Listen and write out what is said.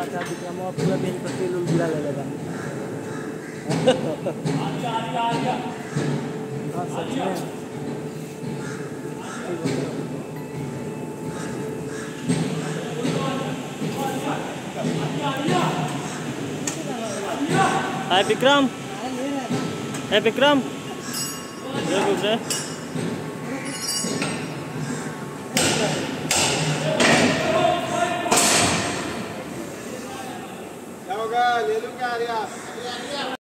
था विक्रम और पूरा बेंच पर तेल गिरा लगा। हाँ सच में हाय विक्रम, है विक्रम क्या होगा, ले लूँ क्या?